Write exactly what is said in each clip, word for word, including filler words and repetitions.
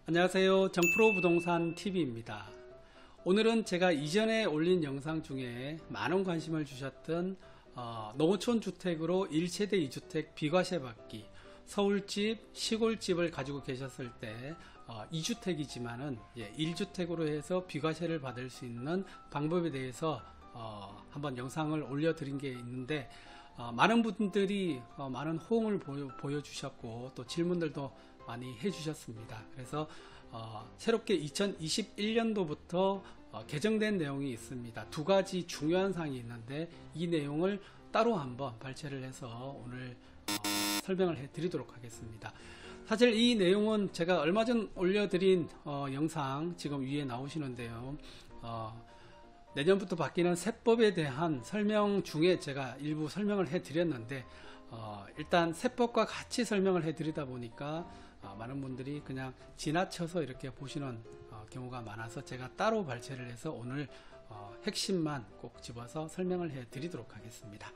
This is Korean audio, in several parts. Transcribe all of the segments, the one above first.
안녕하세요. 정프로 부동산 티비입니다. 오늘은 제가 이전에 올린 영상 중에 많은 관심을 주셨던 어, 농어촌 주택으로 일 세대 이 주택 비과세 받기, 서울집, 시골집을 가지고 계셨을 때 어, 이 주택이지만은 예, 일 주택으로 해서 비과세를 받을 수 있는 방법에 대해서 어, 한번 영상을 올려드린 게 있는데 어, 많은 분들이 어, 많은 호응을 보여, 보여주셨고 또 질문들도 많이 해주셨습니다. 그래서 어, 새롭게 이천이십일 년도부터 어, 개정된 내용이 있습니다. 두 가지 중요한 사항이 있는데 이 내용을 따로 한번 발췌를 해서 오늘 어, 설명을 해 드리도록 하겠습니다. 사실 이 내용은 제가 얼마 전 올려드린 어, 영상 지금 위에 나오시는데요. 어, 내년부터 바뀌는 세법에 대한 설명 중에 제가 일부 설명을 해 드렸는데 어, 일단 세법과 같이 설명을 해 드리다 보니까 어, 많은 분들이 그냥 지나쳐서 이렇게 보시는 어, 경우가 많아서 제가 따로 발췌를 해서 오늘 어, 핵심만 꼭 집어서 설명을 해 드리도록 하겠습니다.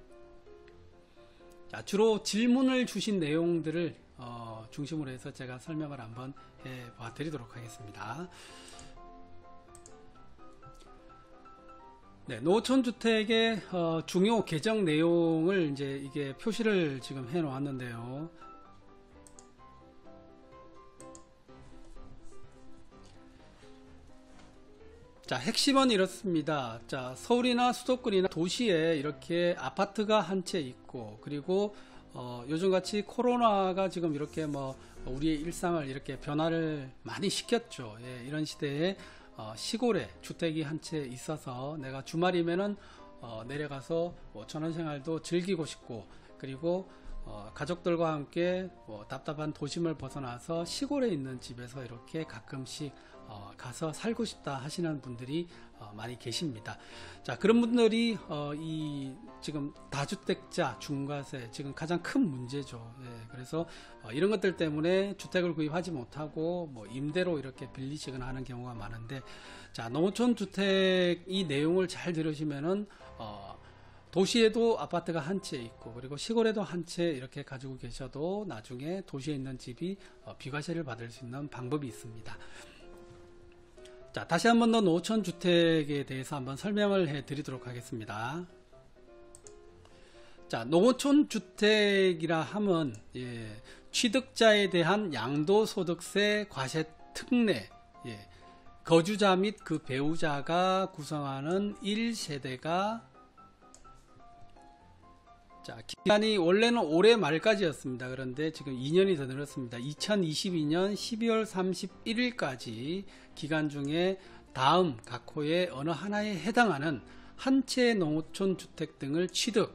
자, 주로 질문을 주신 내용들을 어, 중심으로 해서 제가 설명을 한번 해 봐 드리도록 하겠습니다. 네, 농어촌 주택의 어, 중요 개정 내용을 이제 이게 표시를 지금 해 놓았는데요. 자, 핵심은 이렇습니다. 자, 서울이나 수도권이나 도시에 이렇게 아파트가 한 채 있고, 그리고 어, 요즘같이 코로나가 지금 이렇게 뭐 우리의 일상을 이렇게 변화를 많이 시켰죠. 예, 이런 시대에 어, 시골에 주택이 한 채 있어서 내가 주말이면은 어, 내려가서 뭐 전원생활도 즐기고 싶고, 그리고 어, 가족들과 함께 뭐 답답한 도심을 벗어나서 시골에 있는 집에서 이렇게 가끔씩 어, 가서 살고 싶다 하시는 분들이 어, 많이 계십니다. 자, 그런 분들이 어, 이 지금 다주택자 중과세 지금 가장 큰 문제죠. 예, 그래서 어, 이런 것들 때문에 주택을 구입하지 못하고 뭐 임대로 이렇게 빌리시거나 하는 경우가 많은데, 자, 농어촌 주택 이 내용을 잘 들으시면은 어, 도시에도 아파트가 한 채 있고, 그리고 시골에도 한 채 이렇게 가지고 계셔도 나중에 도시에 있는 집이 어, 비과세를 받을 수 있는 방법이 있습니다. 자, 다시 한번 더 농어촌 주택에 대해서 한번 설명을 해 드리도록 하겠습니다. 자, 농어촌 주택이라 하면 예, 취득자에 대한 양도소득세 과세 특례, 예, 거주자 및 그 배우자가 구성하는 일 세대가, 자, 기간이 원래는 올해 말까지였습니다. 그런데 지금 이 년이 더 늘었습니다. 이천이십이 년 십이월 삼십일 일까지 기간 중에 다음 각 호의 어느 하나에 해당하는 한 채의 농어촌 주택 등을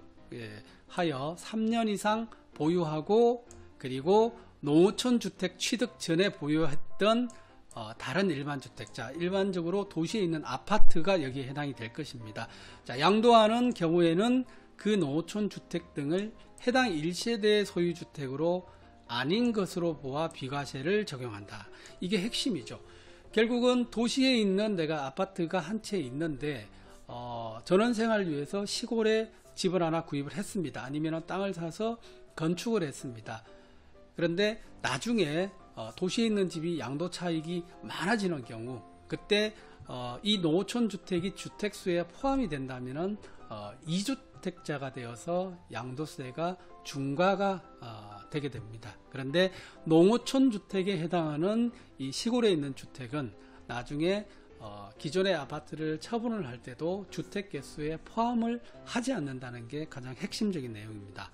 취득하여 삼 년 이상 보유하고, 그리고 농어촌 주택 취득 전에 보유했던 어, 다른 일반 주택자, 일반적으로 도시에 있는 아파트가 여기에 해당이 될 것입니다. 자, 양도하는 경우에는 그 농어촌 주택 등을 해당 일 세대 소유주택으로 아닌 것으로 보아 비과세를 적용한다. 이게 핵심이죠. 결국은 도시에 있는 내가 아파트가 한 채 있는데 어, 전원생활을 위해서 시골에 집을 하나 구입을 했습니다. 아니면 땅을 사서 건축을 했습니다. 그런데 나중에 어, 도시에 있는 집이 양도 차익이 많아지는 경우, 그때 어, 이 농어촌 주택이 주택수에 포함이 된다면 어, 이 주택자가 되어서 양도세가 중과가 어, 되게 됩니다. 그런데 농어촌 주택에 해당하는 이 시골에 있는 주택은 나중에 어, 기존의 아파트를 처분을 할 때도 주택 개수에 포함을 하지 않는다는 게 가장 핵심적인 내용입니다.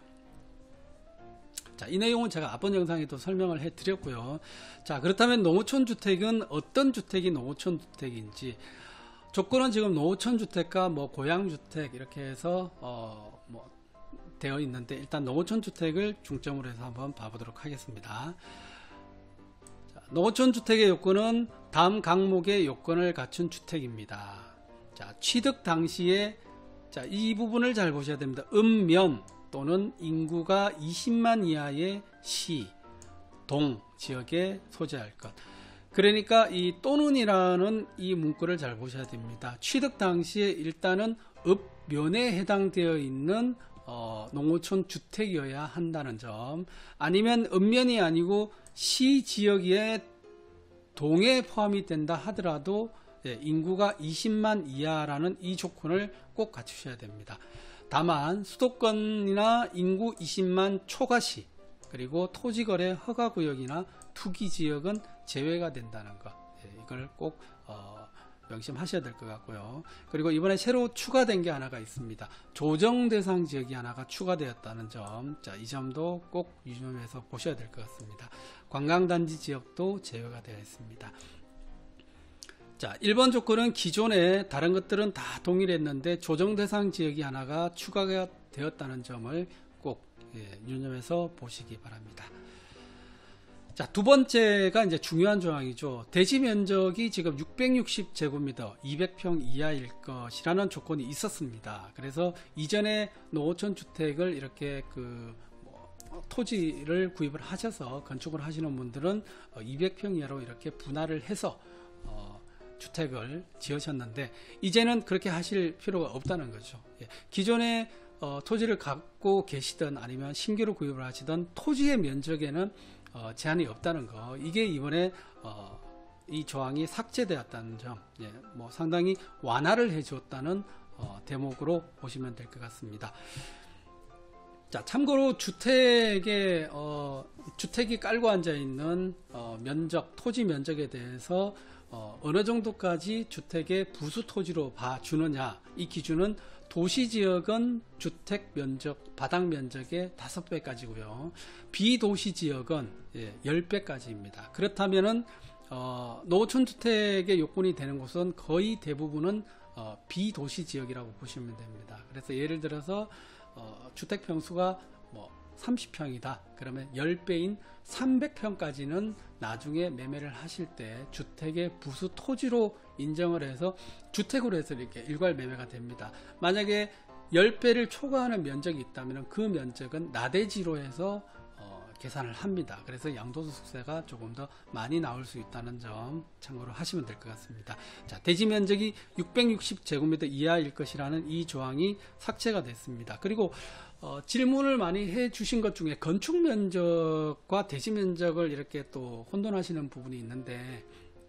자, 이 내용은 제가 앞번 영상에도 설명을 해 드렸고요. 자, 그렇다면 농어촌 주택은 어떤 주택이 농어촌 주택인지, 조건은 지금 농어촌 주택과 뭐 고양 주택 이렇게 해서 어, 뭐 되어 있는데, 일단 농어촌 주택을 중점으로 해서 한번 봐보도록 하겠습니다. 자, 농어촌 주택의 요건은 다음 항목의 요건을 갖춘 주택입니다. 자, 취득 당시에, 자, 이 부분을 잘 보셔야 됩니다. 읍면 또는 인구가 이십만 이하의 시, 동 지역에 소재할 것. 그러니까 이 또는이라는 이 문구를 잘 보셔야 됩니다. 취득 당시에 일단은 읍면에 해당되어 있는 어, 농어촌 주택이어야 한다는 점, 아니면 읍면이 아니고 시 지역에 동에 포함이 된다 하더라도 예, 인구가 이십만 이하라는 이 조건을 꼭 갖추셔야 됩니다. 다만 수도권이나 인구 이십만 초과시 그리고 토지거래 허가구역이나 투기지역은 제외가 된다는 것, 예, 이걸 꼭 어, 명심하셔야 될 것 같고요. 그리고 이번에 새로 추가된 게 하나가 있습니다. 조정대상 지역이 하나가 추가되었다는 점, 자, 이 점도 꼭 유념해서 보셔야 될 것 같습니다. 관광단지 지역도 제외가 되어 있습니다. 자, 일 번 조건은 기존에 다른 것들은 다 동일했는데 조정대상 지역이 하나가 추가가 되었다는 점을 꼭 예, 유념해서 보시기 바랍니다. 자, 두 번째가 이제 중요한 조항이죠. 대지 면적이 지금 육백육십 제곱미터 이백 평 이하일 것이라는 조건이 있었습니다. 그래서 이전에 노후촌 주택을 이렇게 그 뭐 토지를 구입을 하셔서 건축을 하시는 분들은 이백 평 이하로 이렇게 분할을 해서 어 주택을 지으셨는데 이제는 그렇게 하실 필요가 없다는 거죠. 예. 기존에 어 토지를 갖고 계시든 아니면 신규로 구입을 하시던 토지의 면적에는 어, 제한이 없다는 거, 이게 이번에 어, 이 조항이 삭제되었다는 점, 예, 뭐 상당히 완화를 해주었다는 어, 대목으로 보시면 될 것 같습니다. 자, 참고로 주택에 어, 주택이 깔고 앉아 있는 어, 면적, 토지 면적에 대해서 어, 어느 정도까지 주택의 부수 토지로 봐주느냐, 이 기준은 도시지역은 주택 면적, 바닥 면적의 다섯 배까지고요. 비도시지역은 예, 십 배까지입니다. 그렇다면은 어, 노후촌 주택의 요건이 되는 곳은 거의 대부분은 어, 비도시지역이라고 보시면 됩니다. 그래서 예를 들어서 어, 주택 평수가 뭐 삼십 평이다. 그러면 십 배인 삼백 평까지는 나중에 매매를 하실 때 주택의 부수 토지로 인정을 해서 주택으로 해서 이렇게 일괄 매매가 됩니다. 만약에 십 배를 초과하는 면적이 있다면 그 면적은 나대지로 해서 어, 계산을 합니다. 그래서 양도소득세가 조금 더 많이 나올 수 있다는 점 참고로 하시면 될 것 같습니다. 자, 대지 면적이 육백육십 제곱미터 이하일 것이라는 이 조항이 삭제가 됐습니다. 그리고 어, 질문을 많이 해 주신 것 중에 건축 면적과 대지 면적을 이렇게 또 혼돈하시는 부분이 있는데,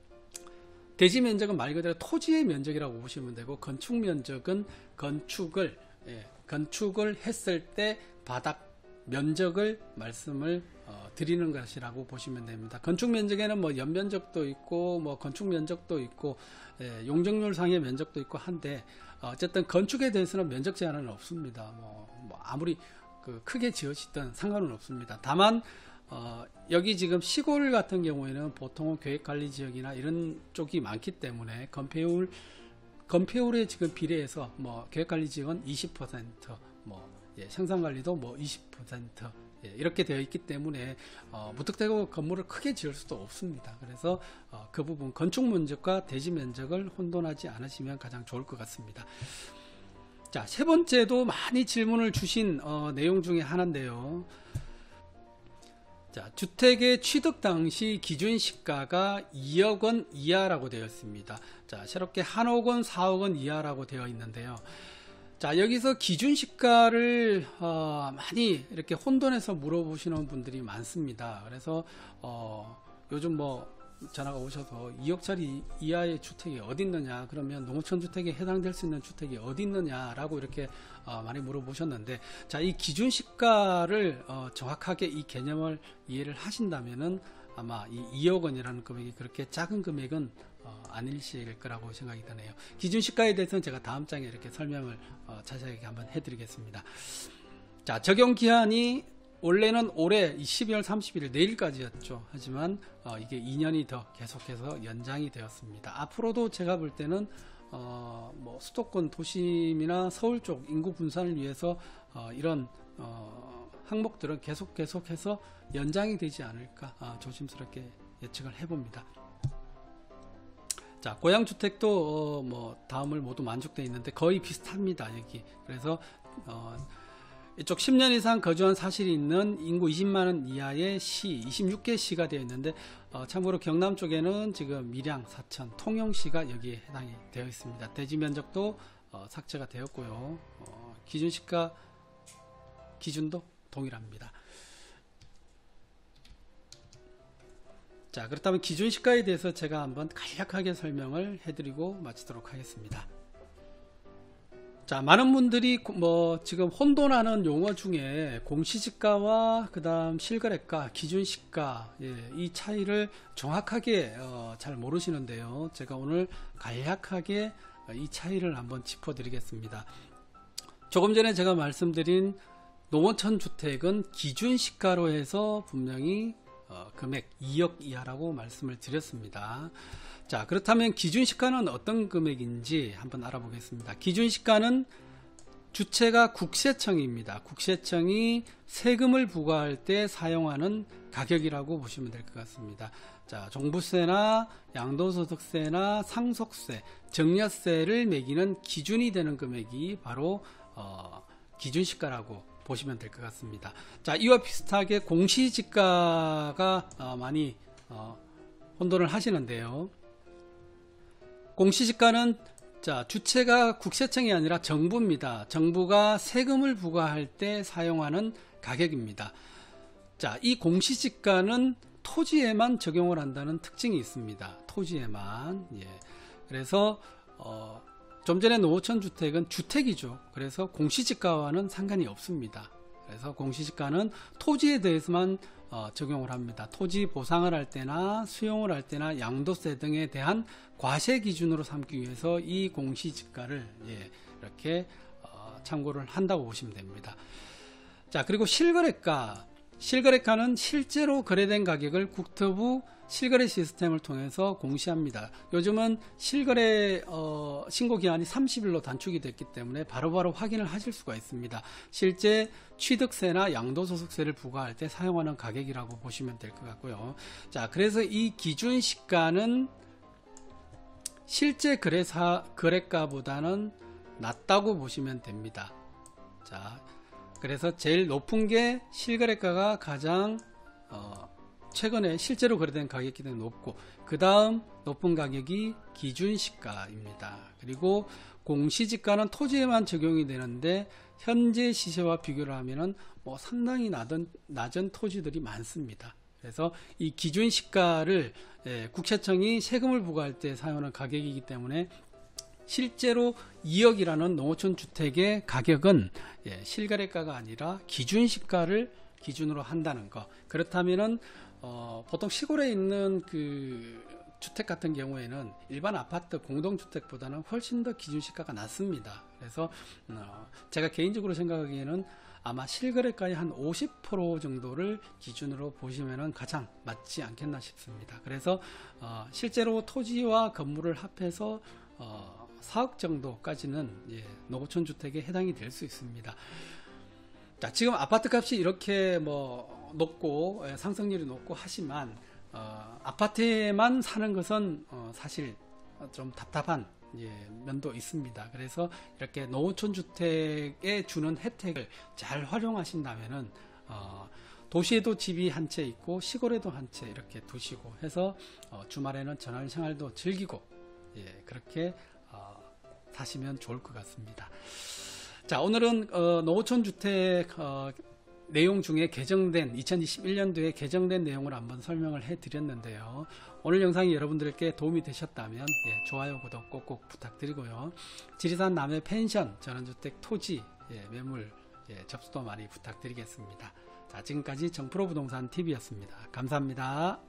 대지 면적은 말 그대로 토지의 면적이라고 보시면 되고, 건축 면적은 건축을 예, 건축을 했을 때 바닥 면적을 말씀을 어, 드리는 것이라고 보시면 됩니다. 건축 면적에는 뭐 연면적도 있고 뭐 건축 면적도 있고 예, 용적률 상의 면적도 있고 한데 어, 어쨌든 건축에 대해서는 면적 제한은 없습니다. 뭐, 뭐 아무리 그 크게 지으시든 상관은 없습니다. 다만 어, 여기 지금 시골 같은 경우에는 보통은 계획관리지역이나 이런 쪽이 많기 때문에 건폐율 건폐율에 지금 비례해서 뭐 계획관리지역은 이십 퍼센트, 뭐 예, 생산관리도 뭐 이십 퍼센트 예, 이렇게 되어 있기 때문에 어, 무턱대고 건물을 크게 지을 수도 없습니다. 그래서 어, 그 부분 건축 면적과 대지 면적을 혼돈하지 않으시면 가장 좋을 것 같습니다. 자, 세 번째도 많이 질문을 주신 어, 내용 중에 하나인데요. 자, 주택의 취득 당시 기준 시가가 이억 원 이하라고 되어 있습니다. 자, 새롭게 한억 원, 사억 원 이하라고 되어 있는데요. 자, 여기서 기준 시가를 어, 많이 이렇게 혼돈해서 물어보시는 분들이 많습니다. 그래서 어, 요즘 뭐 전화가 오셔서 이억짜리 이하의 주택이 어디 있느냐, 그러면 농어촌 주택에 해당될 수 있는 주택이 어디 있느냐라고 이렇게 어, 많이 물어보셨는데, 자, 이 기준 시가를 어, 정확하게 이 개념을 이해를 하신다면은 아마 이 이억 원이라는 금액이 그렇게 작은 금액은 어, 아니실 거라고 생각이 드네요. 기준 시가에 대해서는 제가 다음 장에 이렇게 설명을 어, 자세하게 한번 해드리겠습니다. 자, 적용 기한이 원래는 올해 십이월 삼십일 내일까지였죠. 하지만 어, 이게 이 년이 더 계속해서 연장이 되었습니다. 앞으로도 제가 볼 때는 어, 뭐 수도권 도심이나 서울 쪽 인구 분산을 위해서 어, 이런 어, 항목들은 계속 계속해서 연장이 되지 않을까 어, 조심스럽게 예측을 해봅니다. 자, 고양주택도 어, 뭐 다음을 모두 만족되어 있는데 거의 비슷합니다. 여기. 그래서 어, 이쪽 십 년 이상 거주한 사실이 있는 인구 이십만 원 이하의 시, 이십육 개 시가 되어 있는데 어, 참고로 경남 쪽에는 지금 밀양, 사천, 통영시가 여기에 해당이 되어 있습니다. 대지 면적도 어, 삭제가 되었고요. 어, 기준 시가 기준도 동일합니다. 자, 그렇다면 기준시가에 대해서 제가 한번 간략하게 설명을 해드리고 마치도록 하겠습니다. 자, 많은 분들이 뭐 지금 혼돈하는 용어 중에 공시지가와 그 다음 실거래가, 기준시가, 예, 이 차이를 정확하게 어, 잘 모르시는데요. 제가 오늘 간략하게 이 차이를 한번 짚어드리겠습니다. 조금 전에 제가 말씀드린 농어촌 주택은 기준시가로 해서 분명히 어, 금액 이억 이하라고 말씀을 드렸습니다. 자, 그렇다면 기준시가는 어떤 금액인지 한번 알아보겠습니다. 기준시가는 주체가 국세청입니다. 국세청이 세금을 부과할 때 사용하는 가격이라고 보시면 될 것 같습니다. 자, 종부세나 양도소득세나 상속세, 증여세를 매기는 기준이 되는 금액이 바로 어, 기준시가라고 보시면 될 것 같습니다. 자, 이와 비슷하게 공시지가가 어, 많이 어, 혼돈을 하시는데요. 공시지가는 자, 주체가 국세청이 아니라 정부입니다. 정부가 세금을 부과할 때 사용하는 가격입니다. 자, 이 공시지가는 토지에만 적용을 한다는 특징이 있습니다. 토지에만. 예. 그래서 어, 좀 전에 농어촌 주택은 주택이죠. 그래서 공시지가와는 상관이 없습니다. 그래서 공시지가는 토지에 대해서만 어, 적용을 합니다. 토지 보상을 할 때나 수용을 할 때나 양도세 등에 대한 과세 기준으로 삼기 위해서 이 공시지가를 예, 이렇게 어, 참고를 한다고 보시면 됩니다. 자, 그리고 실거래가. 실거래가는 실제로 거래된 가격을 국토부 실거래 시스템을 통해서 공시합니다. 요즘은 실거래 어, 신고기한이 삼십 일로 단축이 됐기 때문에 바로바로 바로 확인을 하실 수가 있습니다. 실제 취득세나 양도소득세를 부과할 때 사용하는 가격이라고 보시면 될 것 같고요. 자, 그래서 이 기준시가는 실제 거래사, 거래가보다는 낮다고 보시면 됩니다. 자, 그래서 제일 높은 게 실거래가가 가장 어, 최근에 실제로 거래된 가격이 높고, 그 다음 높은 가격이 기준시가입니다. 그리고 공시지가는 토지에만 적용이 되는데 현재 시세와 비교를 하면은 뭐 상당히 낮은, 낮은 토지들이 많습니다. 그래서 이 기준시가를 예, 국세청이 세금을 부과할 때 사용하는 가격이기 때문에 실제로 이억이라는 농어촌 주택의 가격은 예, 실거래가가 아니라 기준시가를 기준으로 한다는 거. 그렇다면은 어, 보통 시골에 있는 그 주택 같은 경우에는 일반 아파트 공동주택보다는 훨씬 더 기준시가가 낮습니다. 그래서 어, 제가 개인적으로 생각하기에는 아마 실거래가의 한 오십 퍼센트 정도를 기준으로 보시면은 가장 맞지 않겠나 싶습니다. 그래서 어, 실제로 토지와 건물을 합해서 어, 사억 정도까지는 예, 농어촌 주택에 해당이 될 수 있습니다. 자, 지금 아파트 값이 이렇게 뭐 높고 예, 상승률이 높고 하지만 어, 아파트에만 사는 것은 어, 사실 좀 답답한 예, 면도 있습니다. 그래서 이렇게 농어촌 주택에 주는 혜택을 잘 활용하신다면은 어, 도시에도 집이 한 채 있고 시골에도 한 채 이렇게 두시고 해서 어, 주말에는 전월생활도 즐기고 예, 그렇게 어, 사시면 좋을 것 같습니다. 자, 오늘은 어, 농어촌 주택 어, 내용 중에 개정된 이천이십일 년도에 개정된 내용을 한번 설명을 해 드렸는데요. 오늘 영상이 여러분들께 도움이 되셨다면 예, 좋아요, 구독 꼭꼭 부탁드리고요. 지리산 남해 펜션, 전원주택 토지 예, 매물 예, 접수도 많이 부탁드리겠습니다. 자, 지금까지 정프로 부동산 티비였습니다. 감사합니다.